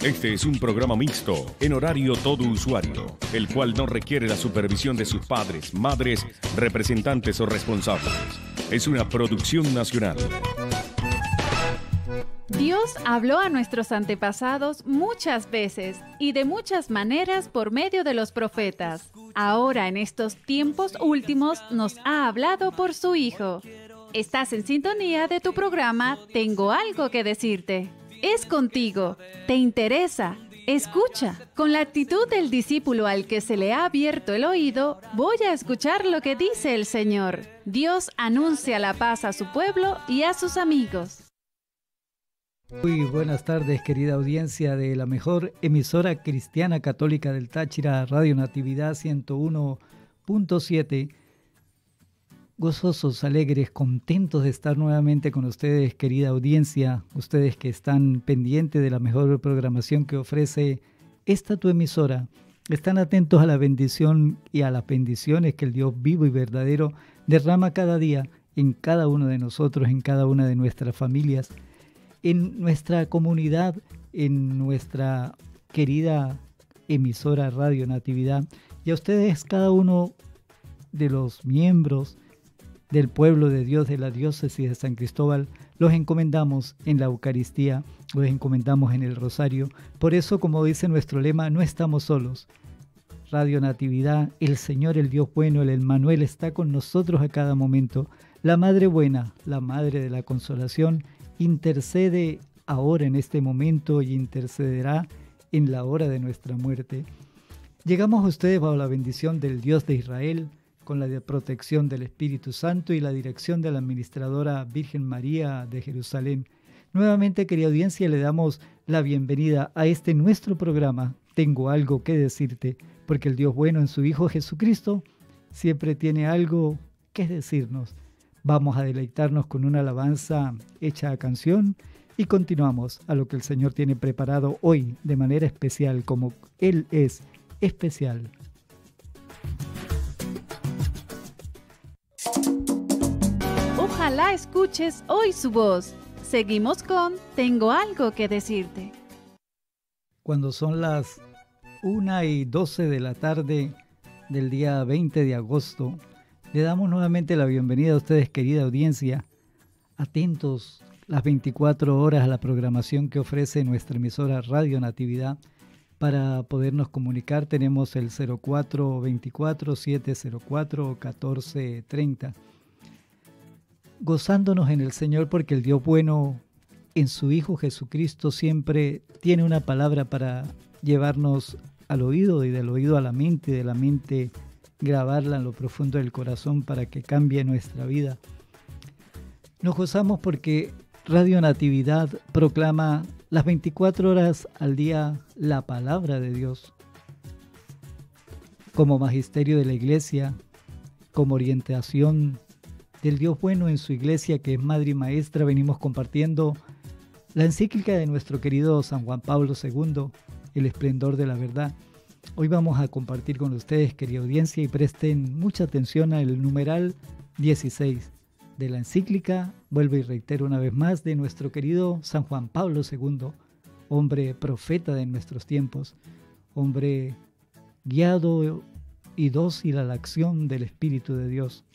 Este es un programa mixto, en horario todo usuario, el cual no requiere la supervisión de sus padres, madres, representantes o responsables. Es una producción nacional. Dios habló a nuestros antepasados muchas veces y de muchas maneras por medio de los profetas. Ahora, en estos tiempos últimos, nos ha hablado por su Hijo. Estás en sintonía de tu programa Tengo algo que decirte. Es contigo, te interesa, escucha. Con la actitud del discípulo al que se le ha abierto el oído, voy a escuchar lo que dice el Señor. Dios anuncia la paz a su pueblo y a sus amigos. Muy buenas tardes, querida audiencia de la mejor emisora cristiana católica del Táchira, Radio Natividad 101.7. Gozosos, alegres, contentos de estar nuevamente con ustedes, querida audiencia, ustedes que están pendientes de la mejor programación que ofrece esta tu emisora. Están atentos a la bendición y a las bendiciones que el Dios vivo y verdadero derrama cada día en cada uno de nosotros, en cada una de nuestras familias, en nuestra comunidad, en nuestra querida emisora Radio Natividad, y a ustedes, cada uno de los miembros del pueblo de Dios de la diócesis de San Cristóbal, los encomendamos en la Eucaristía, los encomendamos en el Rosario. Por eso, como dice nuestro lema, no estamos solos. Radio Natividad, el Señor, el Dios bueno, el Emmanuel, está con nosotros a cada momento. La Madre Buena, la Madre de la Consolación, intercede ahora en este momento y intercederá en la hora de nuestra muerte. Llegamos a ustedes bajo la bendición del Dios de Israel, con la protección del Espíritu Santo y la dirección de la administradora Virgen María de Jerusalén. Nuevamente, querida audiencia, le damos la bienvenida a este nuestro programa, Tengo algo que decirte, porque el Dios bueno en su Hijo Jesucristo siempre tiene algo que decirnos. Vamos a deleitarnos con una alabanza hecha a canción y continuamos a lo que el Señor tiene preparado hoy de manera especial, como Él es especial. Ojalá escuches hoy su voz. Seguimos con Tengo algo que decirte. Cuando son las 1:12 de la tarde del día 20 de agosto, le damos nuevamente la bienvenida a ustedes, querida audiencia, atentos las 24 horas a la programación que ofrece nuestra emisora Radio Natividad. Para podernos comunicar tenemos el 0424-704-1430. Gozándonos en el Señor, porque el Dios bueno en su Hijo Jesucristo siempre tiene una palabra para llevarnos al oído y del oído a la mente y de la mente grabarla en lo profundo del corazón para que cambie nuestra vida. Nos gozamos porque Radio Natividad proclama las 24 horas al día la palabra de Dios. Como magisterio de la Iglesia, como orientación del Dios bueno en su Iglesia, que es Madre y Maestra, venimos compartiendo la encíclica de nuestro querido San Juan Pablo II, El esplendor de la verdad. Hoy vamos a compartir con ustedes, querida audiencia, y presten mucha atención al numeral 16 de la encíclica, vuelvo y reitero una vez más, de nuestro querido San Juan Pablo II, hombre profeta de nuestros tiempos, hombre guiado y dócil a la acción del Espíritu de Dios.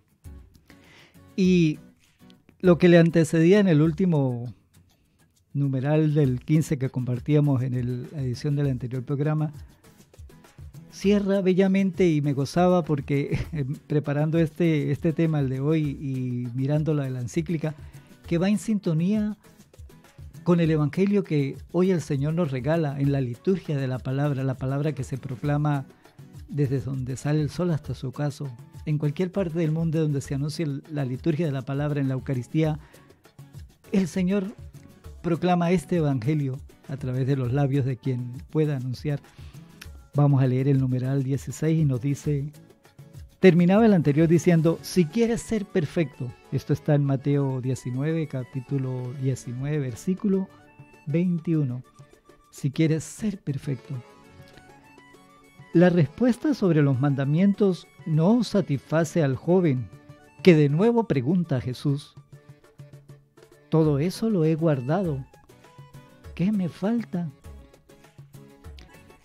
Y lo que le antecedía en el último numeral del 15 que compartíamos en la edición del anterior programa, cierra bellamente, y me gozaba porque preparando este tema, el de hoy, y mirando la encíclica, que va en sintonía con el Evangelio que hoy el Señor nos regala en la liturgia de la palabra que se proclama desde donde sale el sol hasta su ocaso. En cualquier parte del mundo donde se anuncie la liturgia de la palabra en la Eucaristía, el Señor proclama este Evangelio a través de los labios de quien pueda anunciar. Vamos a leer el numeral 16 y nos dice, terminaba el anterior diciendo, si quieres ser perfecto. Esto está en Mateo 19, capítulo 19, versículo 21. Si quieres ser perfecto. La respuesta sobre los mandamientos no satisface al joven, que de nuevo pregunta a Jesús, todo eso lo he guardado, ¿qué me falta?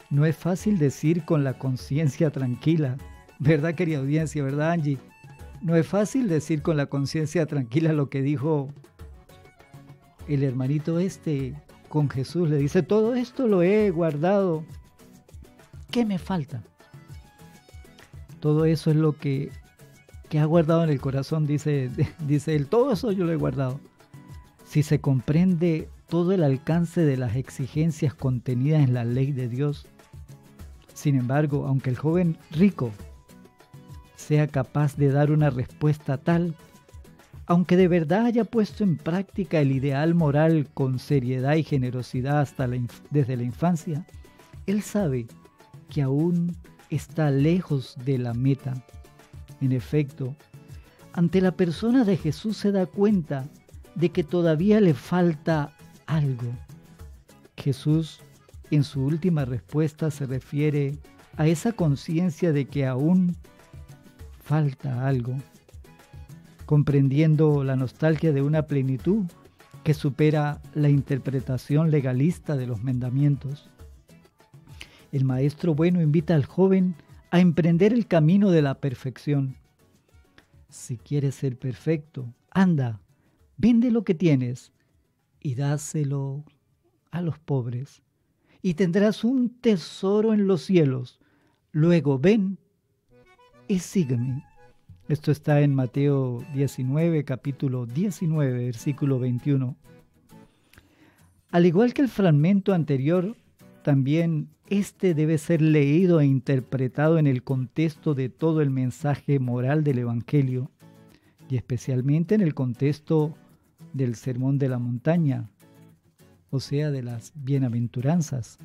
No es fácil decir con la conciencia tranquila, ¿verdad, querida audiencia? ¿Verdad, Angie? No es fácil decir con la conciencia tranquila lo que dijo el hermanito con Jesús. Le dice, todo esto lo he guardado. ¿Qué me falta? Todo eso es lo que ha guardado en el corazón, dice él. Todo eso yo lo he guardado. Si se comprende todo el alcance de las exigencias contenidas en la ley de Dios. Sin embargo, aunque el joven rico sea capaz de dar una respuesta tal, aunque de verdad haya puesto en práctica el ideal moral con seriedad y generosidad desde la infancia, él sabe que aún está lejos de la meta. En efecto, ante la persona de Jesús se da cuenta de que todavía le falta algo. Jesús, en su última respuesta, se refiere a esa conciencia de que aún falta algo, comprendiendo la nostalgia de una plenitud que supera la interpretación legalista de los mandamientos. El maestro bueno invita al joven a emprender el camino de la perfección. Si quieres ser perfecto, anda, vende lo que tienes y dáselo a los pobres, y tendrás un tesoro en los cielos. Luego ven y sígueme. Esto está en Mateo 19, capítulo 19, versículo 21. Al igual que el fragmento anterior, también este debe ser leído e interpretado en el contexto de todo el mensaje moral del Evangelio, y especialmente en el contexto del Sermón de la Montaña, o sea, de las bienaventuranzas.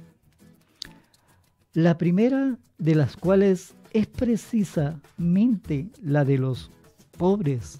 La primera de las cuales es precisamente la de los pobres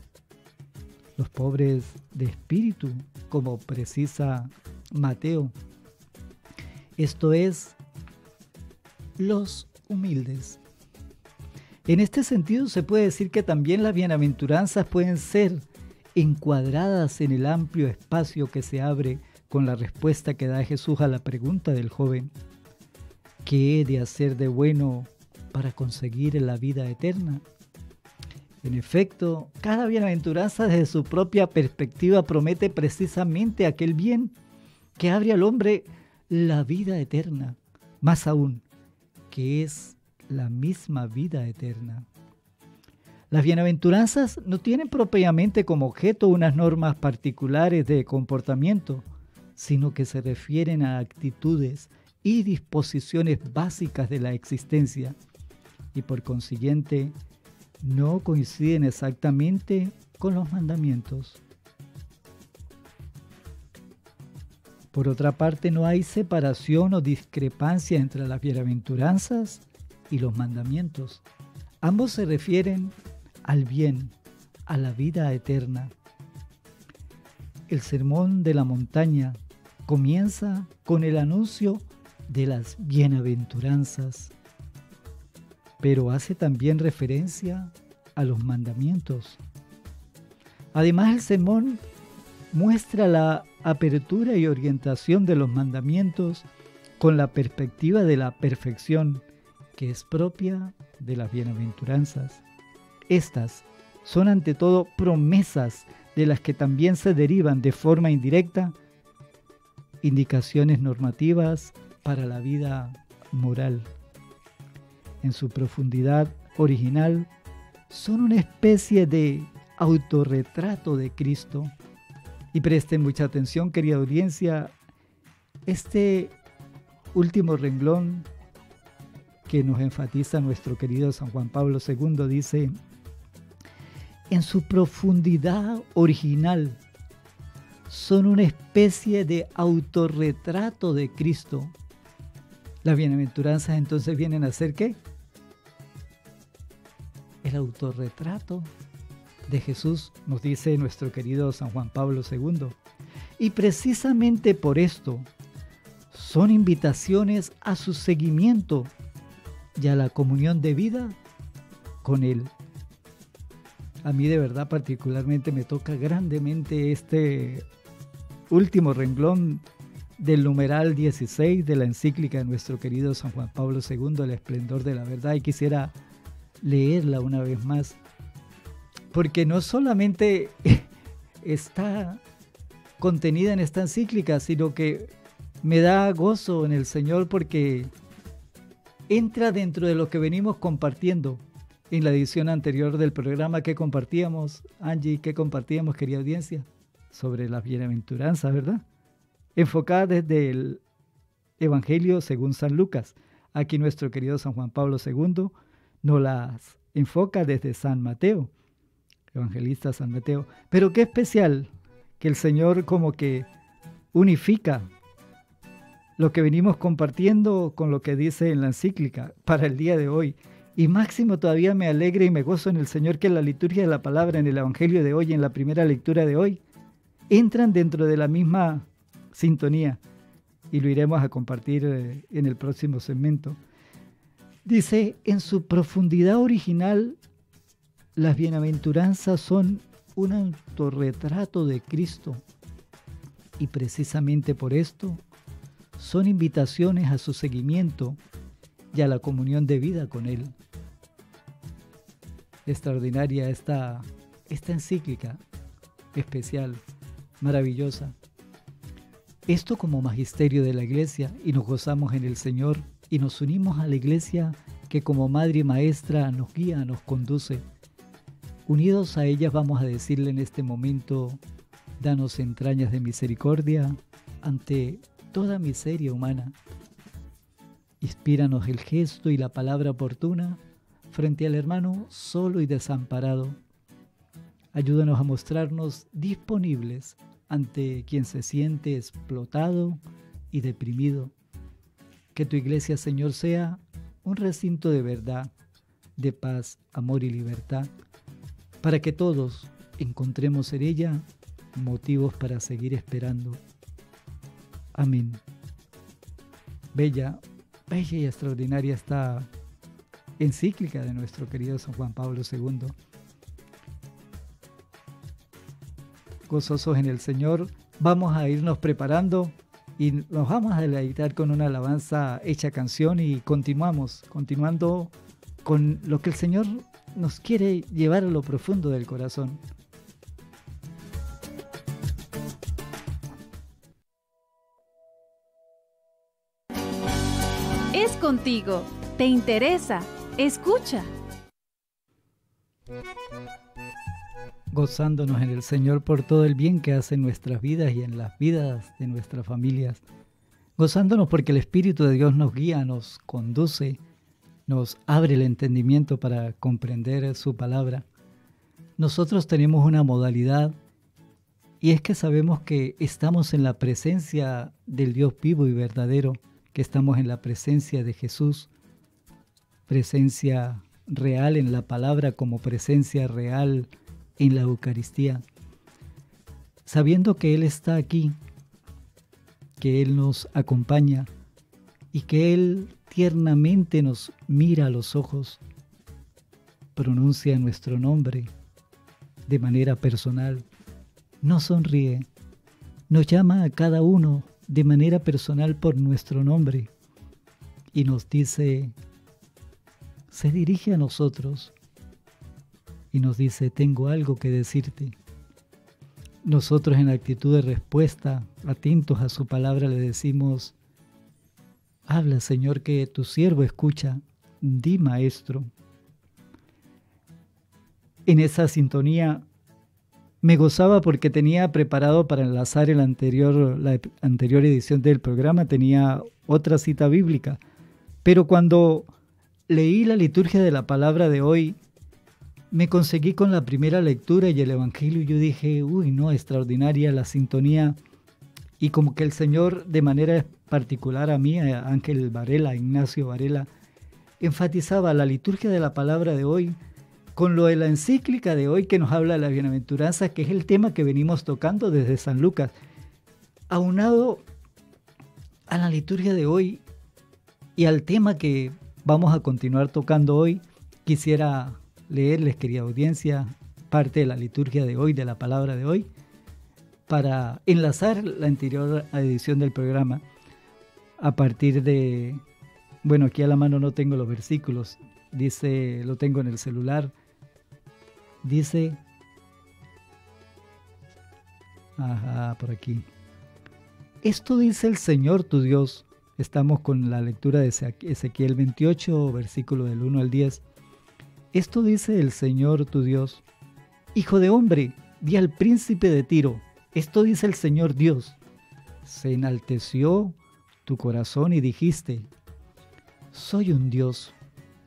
de espíritu, como precisa Mateo. Esto es, los humildes. En este sentido se puede decir que también las bienaventuranzas pueden ser encuadradas en el amplio espacio que se abre con la respuesta que da Jesús a la pregunta del joven: ¿qué he de hacer de bueno para conseguir la vida eterna? En efecto, cada bienaventuranza desde su propia perspectiva promete precisamente aquel bien que abre al hombre la vida eterna, más aún, que es la misma vida eterna. Las bienaventuranzas no tienen propiamente como objeto unas normas particulares de comportamiento, sino que se refieren a actitudes y disposiciones básicas de la existencia, y por consiguiente no coinciden exactamente con los mandamientos. Por otra parte, no hay separación o discrepancia entre las bienaventuranzas y los mandamientos. Ambos se refieren al bien, a la vida eterna. El Sermón de la Montaña comienza con el anuncio de las bienaventuranzas, pero hace también referencia a los mandamientos. Además, el sermón muestra la apertura y orientación de los mandamientos con la perspectiva de la perfección que es propia de las bienaventuranzas. Estas son ante todo promesas de las que también se derivan de forma indirecta indicaciones normativas para la vida moral. En su profundidad original, son una especie de autorretrato de Cristo. Y presten mucha atención, querida audiencia, este último renglón que nos enfatiza nuestro querido San Juan Pablo II dice: en su profundidad original, son una especie de autorretrato de Cristo. Las bienaventuranzas entonces vienen a ser ¿qué? El autorretrato de Jesús, nos dice nuestro querido San Juan Pablo II. Y precisamente por esto son invitaciones a su seguimiento y a la comunión de vida con Él. A mí de verdad particularmente me toca grandemente este último renglón del numeral 16 de la encíclica de nuestro querido San Juan Pablo II, El esplendor de la verdad, y quisiera leerla una vez más, porque no solamente está contenida en esta encíclica, sino que me da gozo en el Señor porque entra dentro de lo que venimos compartiendo en la edición anterior del programa que compartíamos, Angie, que compartíamos, querida audiencia, sobre las bienaventuranzas, ¿verdad? Enfocada desde el Evangelio según San Lucas. Aquí nuestro querido San Juan Pablo II nos las enfoca desde San Mateo, evangelista San Mateo. Pero qué especial que el Señor como que unifica lo que venimos compartiendo con lo que dice en la encíclica para el día de hoy. Y máximo todavía me alegra y me gozo en el Señor que la liturgia de la palabra en el Evangelio de hoy, en la primera lectura de hoy, entran dentro de la misma sintonía, y lo iremos a compartir en el próximo segmento. Dice, en su profundidad original, las bienaventuranzas son un autorretrato de Cristo, y precisamente por esto son invitaciones a su seguimiento y a la comunión de vida con Él. Extraordinaria esta encíclica, especial, maravillosa. Esto como magisterio de la Iglesia, y nos gozamos en el Señor y nos unimos a la Iglesia que como Madre y Maestra nos guía, nos conduce. Unidos a ella vamos a decirle en este momento, danos entrañas de misericordia ante toda miseria humana. Inspíranos el gesto y la palabra oportuna frente al hermano solo y desamparado. Ayúdanos a mostrarnos disponibles ante quien se siente explotado y deprimido. Que tu iglesia, Señor, sea un recinto de verdad, de paz, amor y libertad, para que todos encontremos en ella motivos para seguir esperando. Amén. Bella y extraordinaria esta encíclica de nuestro querido San Juan Pablo II. Gozosos en el Señor, vamos a irnos preparando y nos vamos a deleitar con una alabanza hecha canción y continuando con lo que el Señor nos quiere llevar a lo profundo del corazón. Es contigo, te interesa, escucha. Gozándonos en el Señor por todo el bien que hace en nuestras vidas y en las vidas de nuestras familias. Gozándonos porque el Espíritu de Dios nos guía, nos conduce, nos abre el entendimiento para comprender su palabra. Nosotros tenemos una modalidad, y es que sabemos que estamos en la presencia del Dios vivo y verdadero, que estamos en la presencia de Jesús, presencia real en la palabra como presencia real en la Eucaristía, sabiendo que Él está aquí, que Él nos acompaña y que Él tiernamente nos mira a los ojos, pronuncia nuestro nombre de manera personal, nos sonríe, nos llama a cada uno de manera personal por nuestro nombre y nos dice, se dirige a nosotros y nos dice, tengo algo que decirte. Nosotros en actitud de respuesta, atentos a su palabra, le decimos, habla, Señor, que tu siervo escucha, di, Maestro. En esa sintonía me gozaba porque tenía preparado para enlazar la anterior edición del programa, tenía otra cita bíblica, pero cuando leí la liturgia de la palabra de hoy, me conseguí con la primera lectura y el Evangelio, y yo dije, uy, no, extraordinaria la sintonía, y como que el Señor, de manera particular a mí, a Ángel Varela, Ignacio Varela, enfatizaba la liturgia de la palabra de hoy con lo de la encíclica de hoy que nos habla de la bienaventuranza, que es el tema que venimos tocando desde San Lucas. Aunado a la liturgia de hoy y al tema que vamos a continuar tocando hoy, quisiera leerles, querida audiencia, parte de la liturgia de hoy, de la palabra de hoy, para enlazar la anterior edición del programa a partir de, bueno, aquí a la mano no tengo los versículos, dice, lo tengo en el celular, dice, por aquí, esto dice el Señor tu Dios, estamos con la lectura de Ezequiel 28, versículo del 1 al 10, esto dice el Señor tu Dios, hijo de hombre, di al príncipe de Tiro, esto dice el Señor Dios, se enalteció tu corazón y dijiste, soy un Dios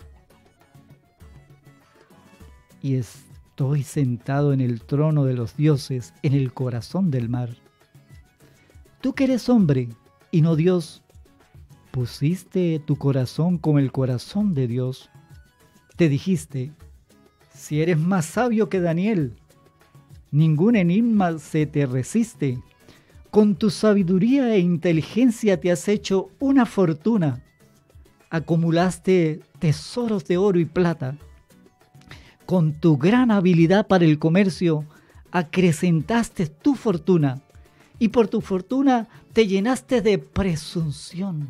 y estoy sentado en el trono de los dioses, en el corazón del mar. Tú que eres hombre y no Dios, pusiste tu corazón como el corazón de Dios. Te dijiste, si eres más sabio que Daniel, ningún enigma se te resiste. Con tu sabiduría e inteligencia te has hecho una fortuna. Acumulaste tesoros de oro y plata. Con tu gran habilidad para el comercio, acrecentaste tu fortuna. Y por tu fortuna te llenaste de presunción.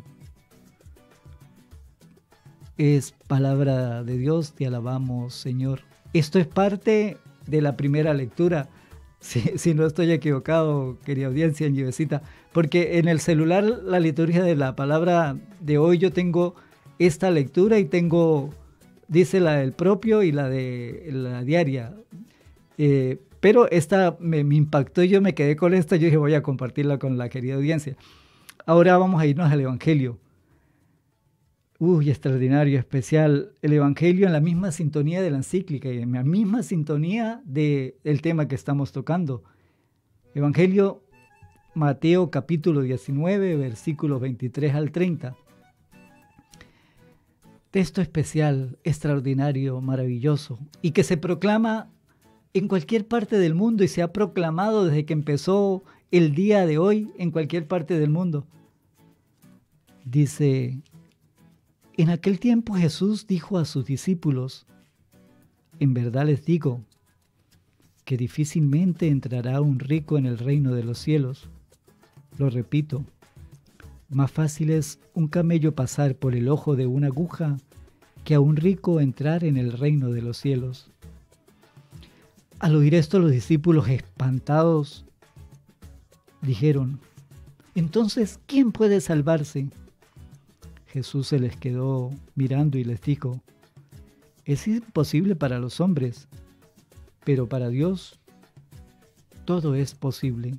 Es palabra de Dios, te alabamos, Señor. Esto es parte de la primera lectura. Si no estoy equivocado, querida audiencia en Lluvecita, porque en el celular la liturgia de la palabra de hoy yo tengo esta lectura y tengo, dice la del propio y la de la diaria, pero esta me impactó y yo me quedé con esta, yo dije voy a compartirla con la querida audiencia. Ahora vamos a irnos al Evangelio. Extraordinario, especial. El Evangelio en la misma sintonía de la encíclica y en la misma sintonía del tema que estamos tocando. Evangelio Mateo capítulo 19, versículos 23 al 30. Texto especial, extraordinario, maravilloso y que se proclama en cualquier parte del mundo y se ha proclamado desde que empezó el día de hoy en cualquier parte del mundo. Dice: en aquel tiempo Jesús dijo a sus discípulos, en verdad les digo que difícilmente entrará un rico en el reino de los cielos. Lo repito, más fácil es un camello pasar por el ojo de una aguja que a un rico entrar en el reino de los cielos. Al oír esto los discípulos espantados dijeron, entonces, ¿quién puede salvarse? Jesús se les quedó mirando y les dijo, es imposible para los hombres, pero para Dios todo es posible.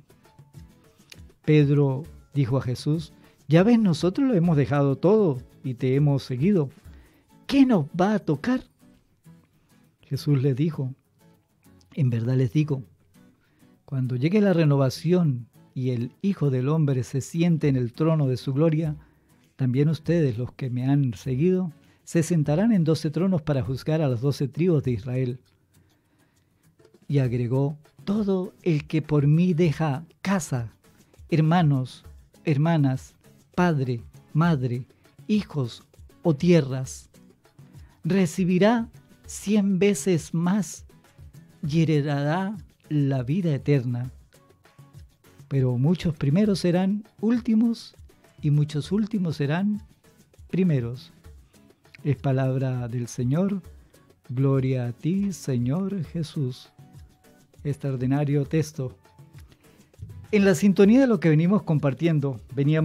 Pedro dijo a Jesús, ya ves, nosotros lo hemos dejado todo y te hemos seguido. ¿Qué nos va a tocar? Jesús les dijo, en verdad les digo, cuando llegue la renovación y el Hijo del Hombre se siente en el trono de su gloria, también ustedes, los que me han seguido, se sentarán en 12 tronos para juzgar a las 12 tribus de Israel. Y agregó, todo el que por mí deja casa, hermanos, hermanas, padre, madre, hijos o tierras, recibirá 100 veces más y heredará la vida eterna. Pero muchos primeros serán últimos y muchos últimos serán primeros. Es palabra del Señor. Gloria a ti, Señor Jesús. Extraordinario texto. En la sintonía de lo que veníamos compartiendo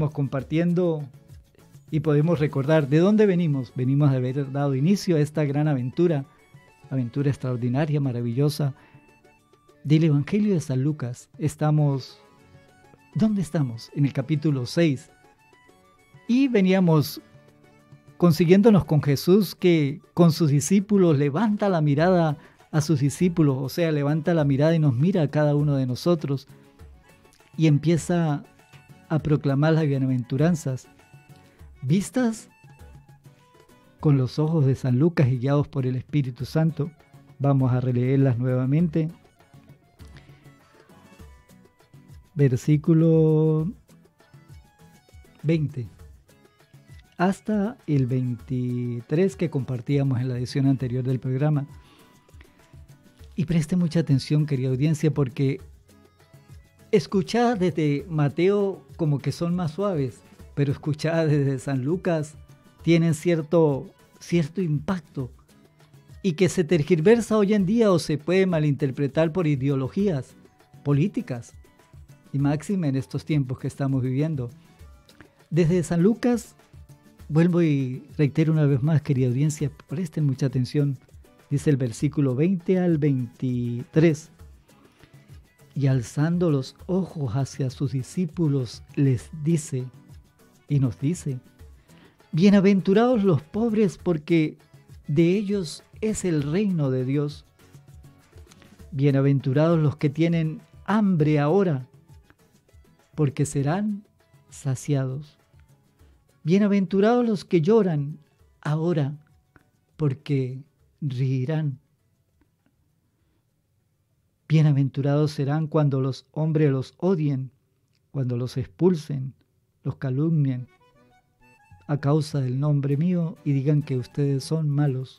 y podemos recordar de dónde venimos. Venimos de haber dado inicio a esta gran aventura extraordinaria, maravillosa, del Evangelio de San Lucas. ¿Dónde estamos? En el capítulo 6. Y veníamos consiguiéndonos con Jesús que con sus discípulos levanta la mirada a sus discípulos, o sea, levanta la mirada y nos mira a cada uno de nosotros y empieza a proclamar las bienaventuranzas, vistas con los ojos de San Lucas y guiados por el Espíritu Santo. Vamos a releerlas nuevamente. Versículo 20. Hasta el 23 que compartíamos en la edición anterior del programa. Y preste mucha atención, querida audiencia, porque escuchadas desde Mateo como que son más suaves, pero escuchadas desde San Lucas tienen cierto impacto y que se tergiversa hoy en día o se puede malinterpretar por ideologías políticas y máxime en estos tiempos que estamos viviendo. Desde San Lucas, vuelvo y reitero una vez más, querida audiencia, presten mucha atención, dice el versículo 20 al 23, y alzando los ojos hacia sus discípulos les dice, y nos dice, bienaventurados los pobres porque de ellos es el reino de Dios. Bienaventurados los que tienen hambre ahora, porque serán saciados. Bienaventurados los que lloran ahora, porque reirán. Bienaventurados serán cuando los hombres los odien, cuando los expulsen, los calumnien a causa del nombre mío y digan que ustedes son malos.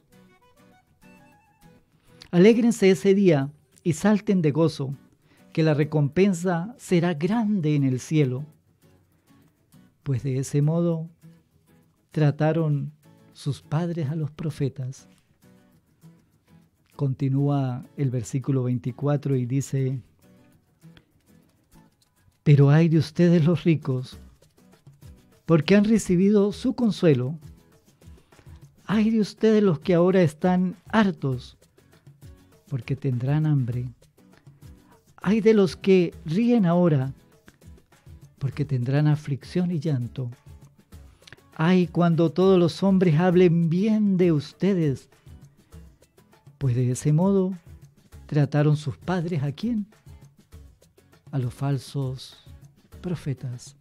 Alégrense ese día y salten de gozo, que la recompensa será grande en el cielo, pues de ese modo trataron sus padres a los profetas. Continúa el versículo 24 y dice, pero ay de ustedes los ricos, porque han recibido su consuelo. Ay de ustedes los que ahora están hartos, porque tendrán hambre. Ay de los que ríen ahora, porque tendrán aflicción y llanto. Ay cuando todos los hombres hablen bien de ustedes, pues de ese modo trataron sus padres ¿a quién? A los falsos profetas.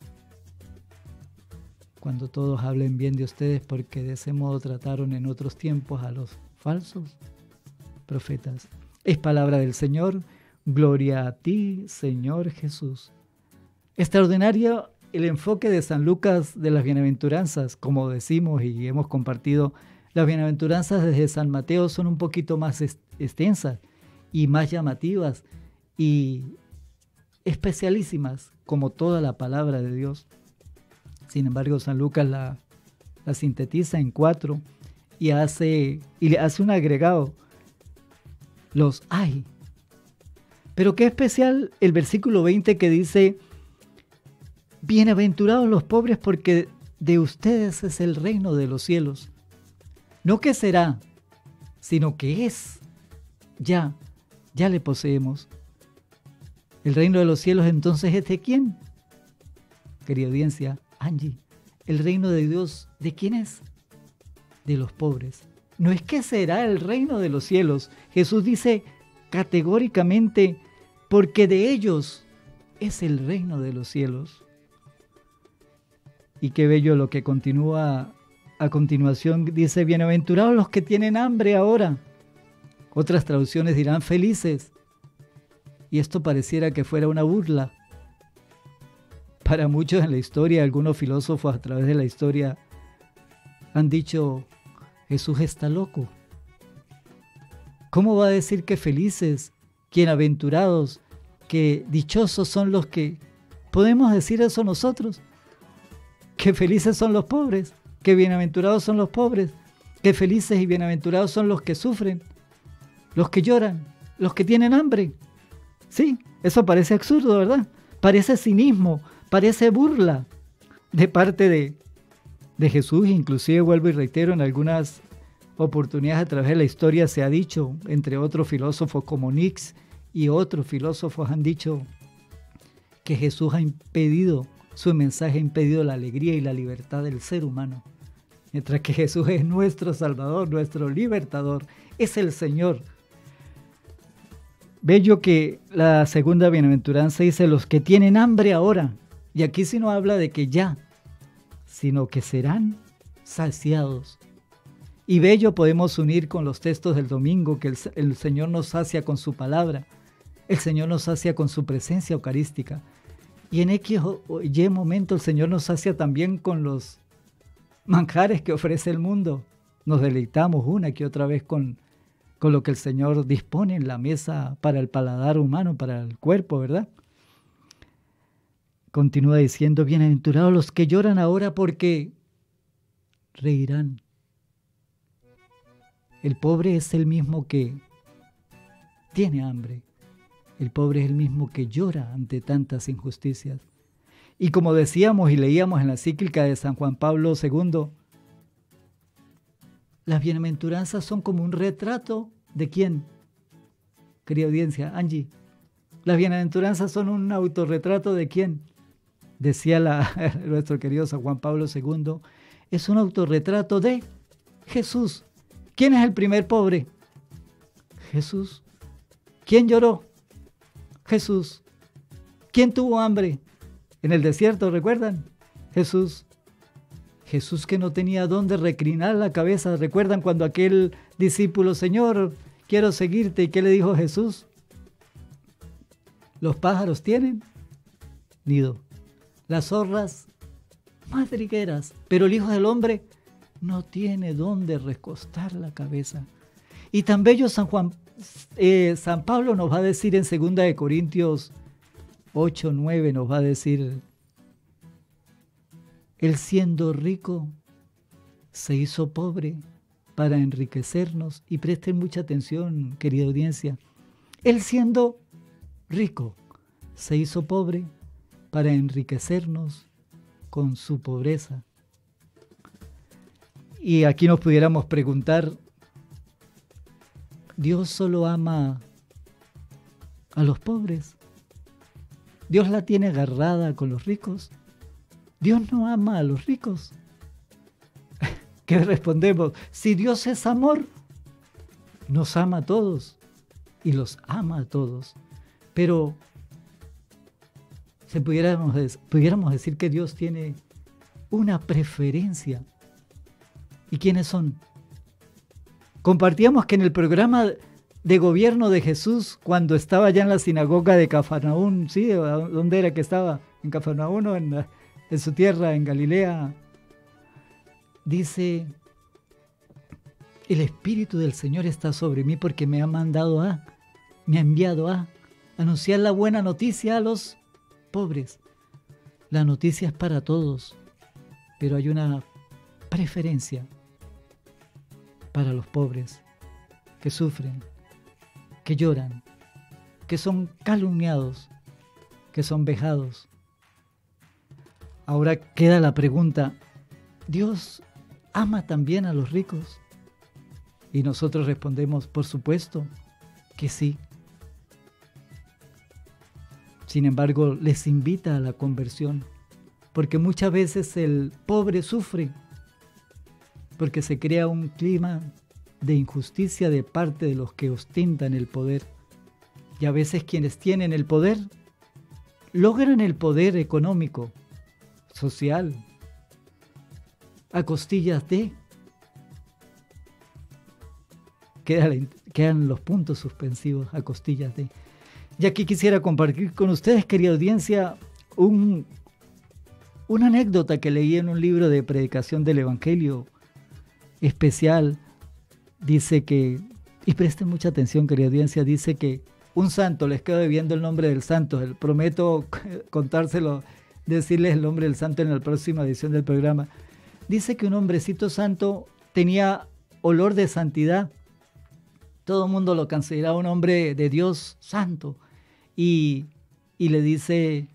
Cuando todos hablen bien de ustedes, porque de ese modo trataron en otros tiempos a los falsos profetas. Es palabra del Señor. Gloria a ti, Señor Jesús. Extraordinario el enfoque de San Lucas de las bienaventuranzas, como decimos y hemos compartido. Las bienaventuranzas desde San Mateo son un poquito más extensas y más llamativas y especialísimas, como toda la palabra de Dios. Sin embargo, San Lucas la sintetiza en 4 y le hace un agregado. Los hay. Pero qué especial el versículo 20 que dice, bienaventurados los pobres porque de ustedes es el reino de los cielos. No que será, sino que es. Ya le poseemos. El reino de los cielos entonces es ¿de quién? Querida audiencia, Angie, el reino de Dios, ¿de quién es? De los pobres. No es que será el reino de los cielos. Jesús dice categóricamente, porque de ellos es el reino de los cielos. Y qué bello lo que continúa a continuación, dice, bienaventurados los que tienen hambre ahora. Otras traducciones dirán felices. Y esto pareciera que fuera una burla. Para muchos en la historia, algunos filósofos a través de la historia han dicho, Jesús está loco. ¿Cómo va a decir que felices, bienaventurados, que dichosos son los que... ¿Podemos decir eso nosotros? Que felices son los pobres, que bienaventurados son los pobres, que felices y bienaventurados son los que sufren, los que lloran, los que tienen hambre. Sí, eso parece absurdo, ¿verdad? Parece cinismo, parece burla de parte de Jesús. Inclusive vuelvo y reitero, en algunas oportunidades a través de la historia se ha dicho, entre otros filósofos como Nietzsche y otros filósofos han dicho que Jesús ha impedido, su mensaje ha impedido la alegría y la libertad del ser humano. Mientras que Jesús es nuestro Salvador, nuestro libertador, es el Señor. Bello que la segunda bienaventuranza dice, los que tienen hambre ahora. Y aquí sí no habla de que ya, sino que serán saciados. Y bello podemos unir con los textos del domingo, que el Señor nos sacia con su palabra. El Señor nos sacia con su presencia eucarística. Y en X o Y momento el Señor nos sacia también con los manjares que ofrece el mundo. Nos deleitamos una que otra vez con lo que el Señor dispone en la mesa para el paladar humano, para el cuerpo, ¿verdad? continúa diciendo, bienaventurados los que lloran ahora porque reirán. El pobre es el mismo que tiene hambre. El pobre es el mismo que llora ante tantas injusticias. Y como decíamos y leíamos en la encíclica de San Juan Pablo II, las bienaventuranzas son como un retrato ¿de quién? Querida audiencia, Angie, las bienaventuranzas son un autorretrato ¿de quién? Decía nuestro querido San Juan Pablo II, es un autorretrato de Jesús. ¿Quién es el primer pobre? Jesús. ¿Quién lloró? Jesús. ¿Quién tuvo hambre? En el desierto, ¿recuerdan? Jesús. Jesús que no tenía dónde reclinar la cabeza. ¿Recuerdan cuando aquel discípulo, Señor, quiero seguirte? ¿Y qué le dijo Jesús? Los pájaros tienen nido, las zorras madrigueras, pero el Hijo del Hombre no tiene dónde recostar la cabeza. Y tan bello San Pablo nos va a decir en 2 Corintios 8, 9, nos va a decir, Él siendo rico se hizo pobre para enriquecernos. Y presten mucha atención, querida audiencia. Él siendo rico se hizo pobre para enriquecernos con su pobreza. Y aquí nos pudiéramos preguntar, ¿Dios solo ama a los pobres? ¿Dios la tiene agarrada con los ricos? ¿Dios no ama a los ricos? ¿Qué respondemos? Si Dios es amor, nos ama a todos y los ama a todos. Pero si pudiéramos decir que Dios tiene una preferencia. ¿Y quiénes son? Compartíamos que en el programa de gobierno de Jesús, cuando estaba ya en la sinagoga de Cafarnaún, ¿sí? ¿Dónde era que estaba? ¿En Cafarnaún o en su tierra, en Galilea? Dice, el Espíritu del Señor está sobre mí porque me ha enviado a anunciar la buena noticia a los pobres. La noticia es para todos, pero hay una preferencia para los pobres que sufren, que lloran, que son calumniados, que son vejados. Ahora queda la pregunta, ¿Dios ama también a los ricos? Y nosotros respondemos, por supuesto que sí. Sin embargo, les invita a la conversión, porque muchas veces el pobre sufre, porque se crea un clima de injusticia de parte de los que ostentan el poder. Y a veces quienes tienen el poder, logran el poder económico, social, a costillas de... Quedan los puntos suspensivos a costillas de... Y aquí quisiera compartir con ustedes, querida audiencia, una anécdota que leí en un libro de predicación del Evangelio especial. Dice que, y presten mucha atención, querida audiencia, dice que un santo, les quedo debiendo el nombre del santo, prometo contárselo, decirles el nombre del santo en la próxima edición del programa. Dice que un hombrecito santo tenía olor de santidad. Todo el mundo lo consideraba un hombre de Dios santo. Y le dice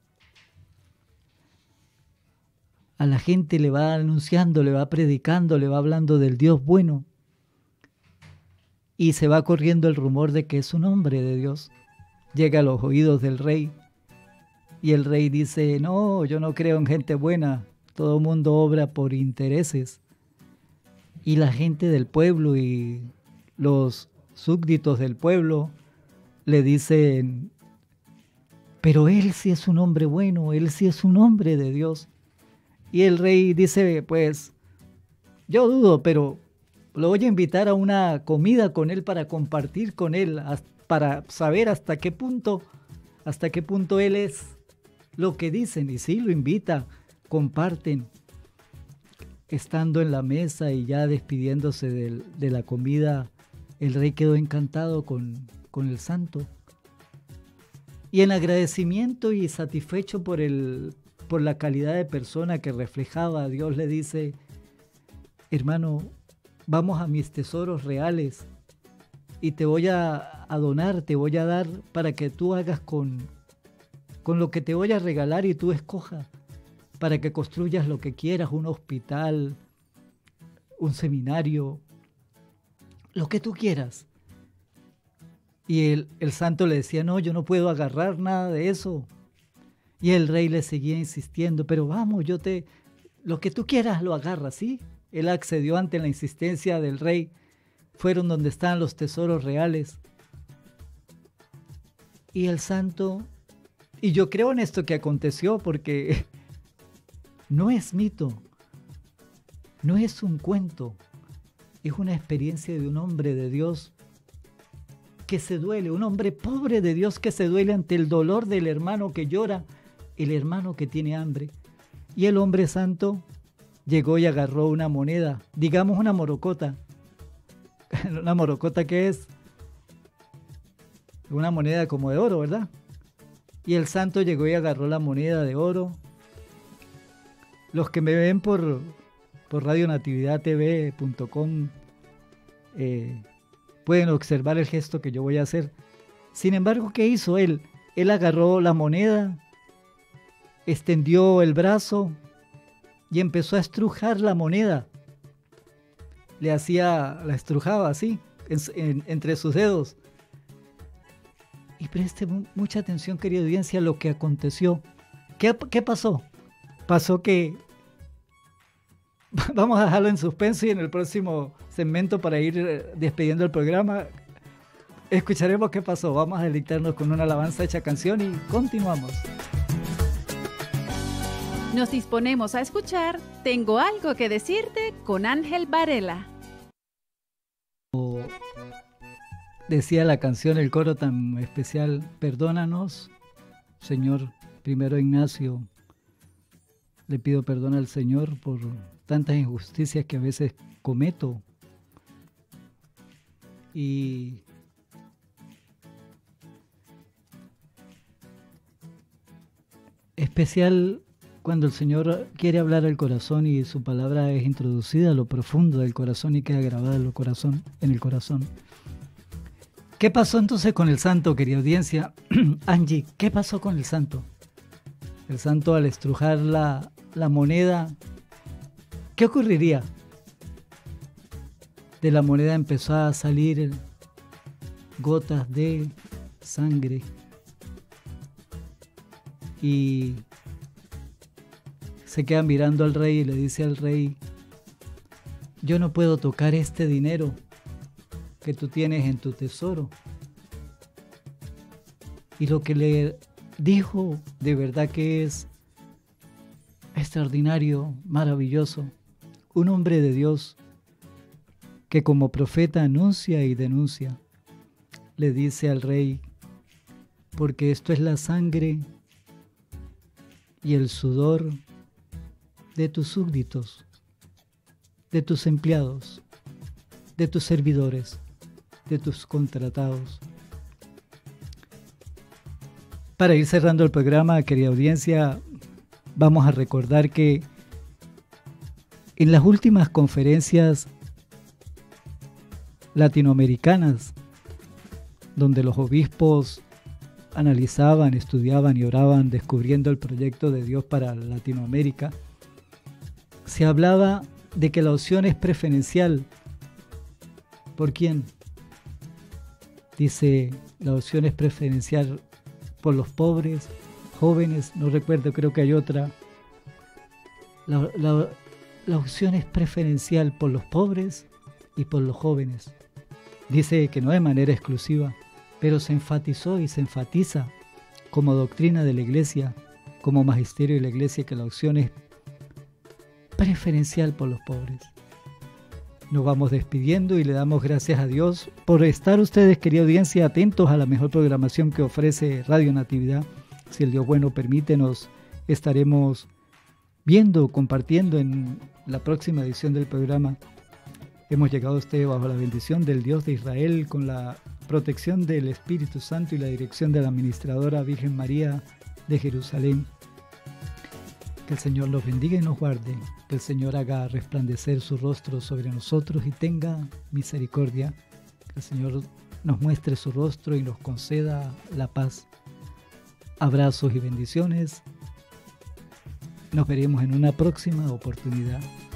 a la gente, le va anunciando, le va predicando, le va hablando del Dios bueno. Y se va corriendo el rumor de que es un hombre de Dios. Llega a los oídos del rey. Y el rey dice, no, yo no creo en gente buena. Todo el mundo obra por intereses. Y la gente del pueblo y los súbditos del pueblo le dicen, pero él sí es un hombre bueno, él sí es un hombre de Dios. Y el rey dice, pues, yo dudo, pero lo voy a invitar a una comida con él para compartir con él, para saber hasta qué punto él es lo que dicen. Y sí, lo invita, comparten. Estando en la mesa y ya despidiéndose de la comida, el rey quedó encantado con el santo. Y en agradecimiento y satisfecho por la calidad de persona que reflejaba, Dios le dice: hermano, vamos a mis tesoros reales y te voy a donar, te voy a dar para que tú hagas con lo que te voy a regalar y tú escojas, para que construyas lo que quieras, un hospital, un seminario, lo que tú quieras. Y el santo le decía: no, yo no puedo agarrar nada de eso. Y el rey le seguía insistiendo: pero vamos, lo que tú quieras lo agarras, ¿sí? Él accedió ante la insistencia del rey. Fueron donde están los tesoros reales. Y el santo, y yo creo en esto que aconteció, porque no es mito, no es un cuento, es una experiencia de un hombre de Dios que se duele, un hombre pobre de Dios que se duele ante el dolor del hermano que llora, el hermano que tiene hambre. Y el hombre santo llegó y agarró una moneda, digamos una morocota. ¿Una morocota qué es? Una moneda como de oro, ¿verdad? Y el santo llegó y agarró la moneda de oro. Los que me ven por radionatividadtv.com pueden observar el gesto que yo voy a hacer. Sin embargo, ¿qué hizo él? Él agarró la moneda, extendió el brazo y empezó a estrujar la moneda. La estrujaba así, entre sus dedos. Y preste mucha atención, querida audiencia, a lo que aconteció. ¿Qué pasó? Pasó que... Vamos a dejarlo en suspenso y en el próximo segmento, para ir despidiendo el programa, escucharemos qué pasó. Vamos a deleitarnos con una alabanza hecha canción y continuamos. Nos disponemos a escuchar Tengo algo que decirte con Ángel Varela. Decía la canción, el coro tan especial: perdónanos, Señor. Primero Ignacio, le pido perdón al Señor por tantas injusticias que a veces cometo. Y especial cuando el Señor quiere hablar al corazón y su palabra es introducida a lo profundo del corazón y queda grabada en el corazón. ¿Qué pasó entonces con el santo, querida audiencia? Angie, ¿qué pasó con el santo? El santo, al estrujar la moneda, ¿qué ocurriría? De la moneda empezó a salir gotas de sangre. Y se queda mirando al rey y le dice al rey: yo no puedo tocar este dinero que tú tienes en tu tesoro. Y lo que le dijo de verdad que es extraordinario, maravilloso. Un hombre de Dios que como profeta anuncia y denuncia, le dice al rey: porque esto es la sangre y el sudor de tus súbditos, de tus empleados, de tus servidores, de tus contratados. Para ir cerrando el programa, querida audiencia, vamos a recordar que en las últimas conferencias latinoamericanas, donde los obispos analizaban, estudiaban y oraban descubriendo el proyecto de Dios para Latinoamérica, se hablaba de que la opción es preferencial. ¿Por quién? Dice, la opción es preferencial por los pobres, jóvenes, no recuerdo, creo que hay otra. La opción es preferencial por los pobres y por los jóvenes. Dice que no de manera exclusiva, pero se enfatizó y se enfatiza como doctrina de la Iglesia, como magisterio de la Iglesia, que la opción es preferencial por los pobres. Nos vamos despidiendo y le damos gracias a Dios por estar ustedes, querida audiencia, atentos a la mejor programación que ofrece Radio Natividad. Si el Dios bueno permite, nos estaremos viendo, compartiendo en la próxima edición del programa. Hemos llegado a usted bajo la bendición del Dios de Israel, con la protección del Espíritu Santo y la dirección de la Administradora Virgen María de Jerusalén. Que el Señor los bendiga y nos guarde, que el Señor haga resplandecer su rostro sobre nosotros y tenga misericordia, que el Señor nos muestre su rostro y nos conceda la paz. Abrazos y bendiciones. Nos veremos en una próxima oportunidad.